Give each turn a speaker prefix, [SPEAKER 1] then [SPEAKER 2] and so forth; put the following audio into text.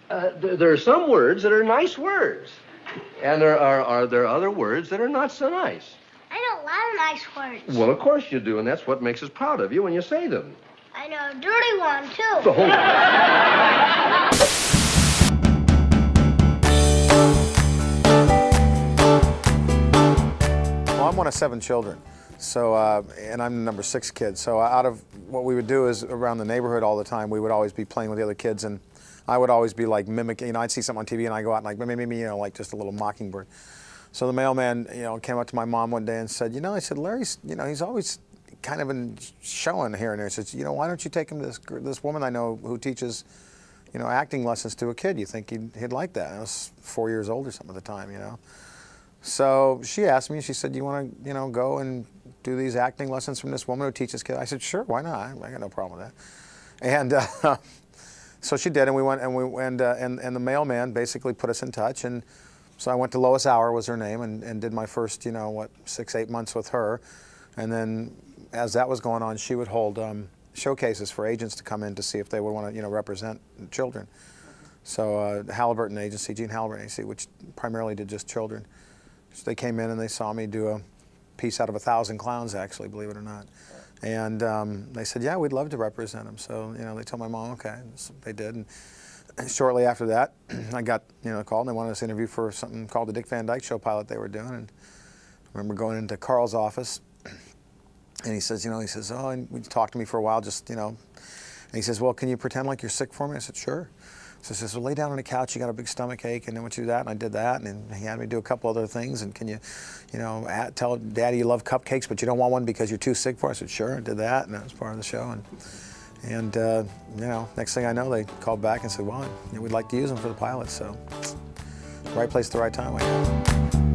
[SPEAKER 1] There are some words that are nice words, and there are other words that are not so nice.
[SPEAKER 2] I know a lot of nice words.
[SPEAKER 1] Well, of course you do, and that's what makes us proud of you when you say them.
[SPEAKER 2] I know a dirty one, too.
[SPEAKER 3] Well, I'm one of 7 children, so and I'm the number 6 kid. So out of what we would do is around the neighborhood all the time, we would always be playing with the other kids, and I would always be like mimicking. You know, I'd see something on TV and I go out and like maybe you know, like just a little mockingbird. So the mailman, you know, came up to my mom one day and said, you know, I said, Larry's, you know, he's always kind of been showing here and there. He says, you know, why don't you take him to this woman I know who teaches, you know, acting lessons to a kid? You think he'd like that? I was 4 years old or something at the time, you know. So she asked me, she said, you want to, you know, go and do these acting lessons from this woman who teaches kids? I said, sure, why not? I got no problem with that. And so she did, and we went, and the mailman basically put us in touch, and so I went to Lois Auer, was her name, and did my first, you know, what, 6-8 months with her, and then as that was going on, she would hold showcases for agents to come in to see if they would want to, you know, represent children. So Halliburton Agency, Gene Halliburton Agency, which primarily did just children. So they came in and they saw me do a piece out of 1,000 clowns, actually, believe it or not. And they said, yeah, we'd love to represent them. So, you know, they told my mom, okay, so they did. And shortly after that, I got, you know, a call, and they wanted us to interview for something called the Dick Van Dyke Show pilot they were doing. And I remember going into Carl's office, and he says, you know, he says, oh, and he talked to me for a while, just, you know, and he says, well, can you pretend like you're sick for me? I said, sure. So he says, well, lay down on the couch, you got a big stomach ache, and then once you do that, and I did that, and then he had me do a couple other things, and can you know, tell Daddy you love cupcakes, but you don't want one because you're too sick for it? I said, sure, I did that, and that was part of the show. And you know, next thing I know, they called back and said, well, we'd like to use them for the pilot, so right place at the right time, I guess.